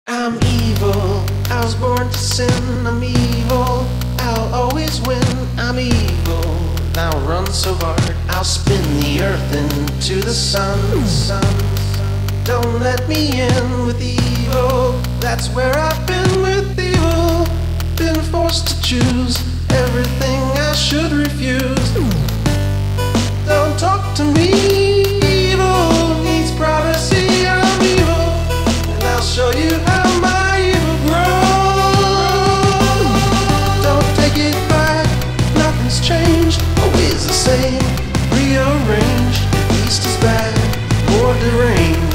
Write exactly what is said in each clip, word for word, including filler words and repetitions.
I'm evil, I was born to sin. I'm evil, I'll always win. I'm evil, I'll run so hard I'll spin the earth into the sun. sun. Don't let me in with evil, that's where I've been with evil. Been forced to choose everything I should refuse. Don't talk to me, evil needs privacy. I'm evil, and I'll show you how my evil grows. Don't take it back, nothing's changed, always the same. Rearranged, east is bad, more deranged.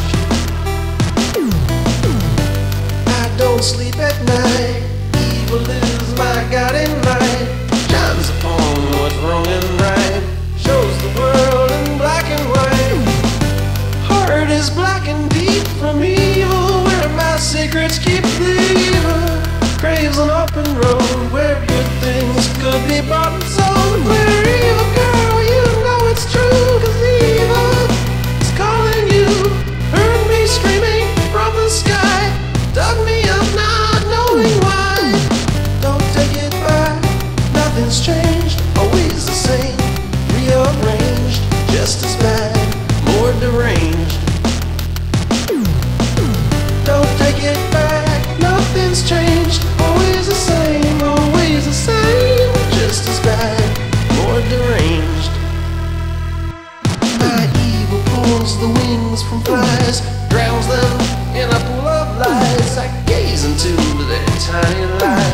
I don't sleep at night, evil is my guiding light. Shines upon what's wrong and right, shows the world in black and white. Heart is black and deep from evil, where my secrets keep leaving. Craves an open road where good things could be bought and sold. Where evil girl, you know it's true, 'cause evil is calling you. Heard me screaming from the sky, dug me up not knowing why. Don't take it back, nothing's changed, always the same. Rearranged, just as bad, more deranged. Don't take it back, nothing's changed, always the same, always the same, just as bad, more deranged. My evil pulls the wings from flies, drowns them in a pool of lies. I gaze into their tiny lies.